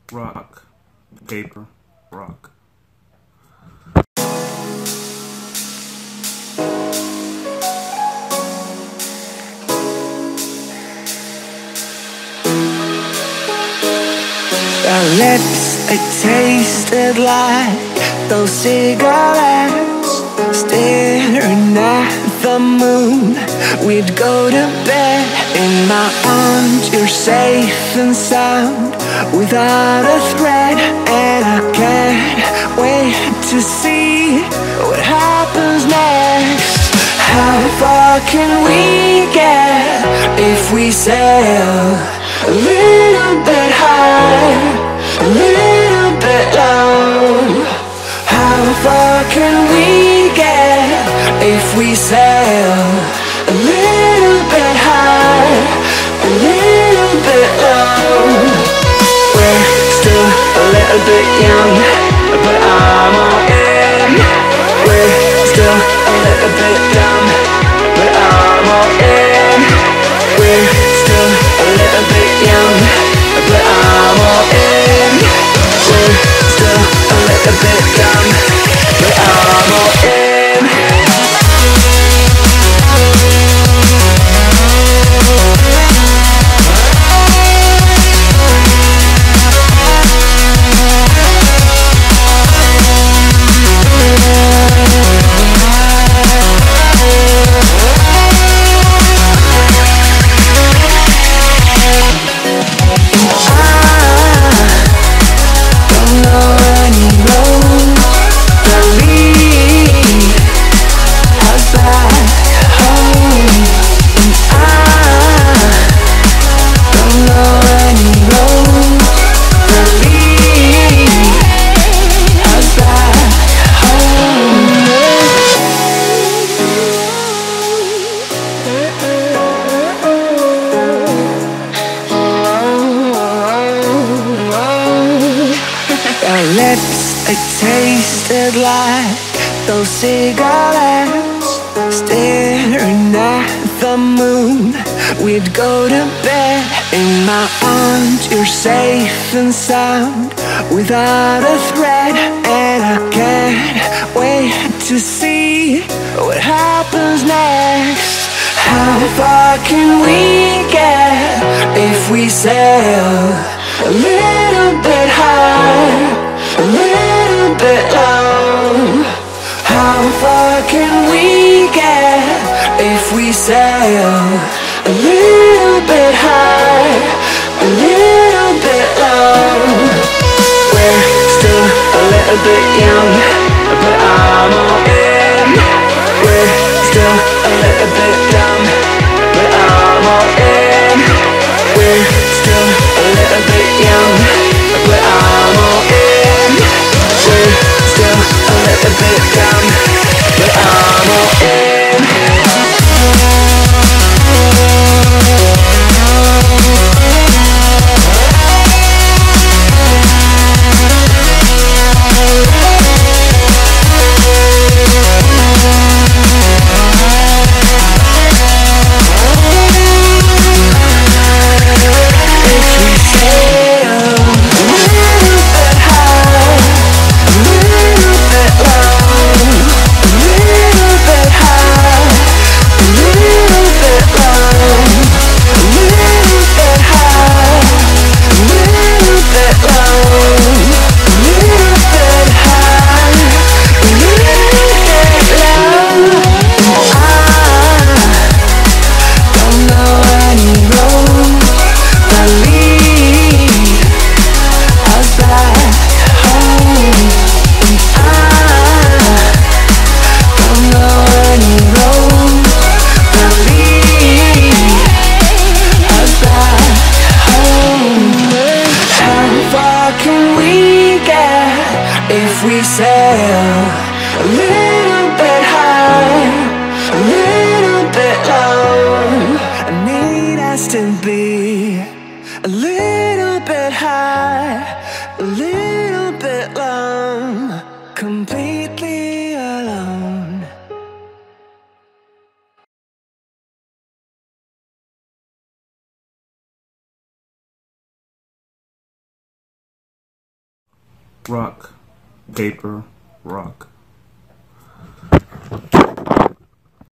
rock, paper, rock. Our lips, they tasted like those cigarettes. Staring at the moon, we'd go to bed. In my arms, you're safe and sound, without a threat. And I can't wait to see what happens next. How far can we get if we sail a little bit high, a little bit low? How far can we get if we sail a little bit high, a little bit low? We're still a little bit young, but I'm all in. We're still a little bit dumb, but I'm all in. We're still a little bit young, but I'm all in. We're still a little bit dumb, but I'm all in. Our lips, they tasted like those cigarettes. Staring at the moon, we'd go to bed. In my arms, you're safe and sound, without a threat. And I can't wait to see what happens next. How far can we get if we sail a little bit high, a little bit low? How far can we get if we sail a little bit high, a little bit low? We're still a little bit young, but I'm all in. We're still a little bit dumb, but I'm all in. We're still a little bit young, but I'm all in. We're still a little bit dumb, but I'm all in. If we sail a little bit high, a little bit low, I need us to be a little bit high, a little bit low, completely alone. rock, gaper, rock.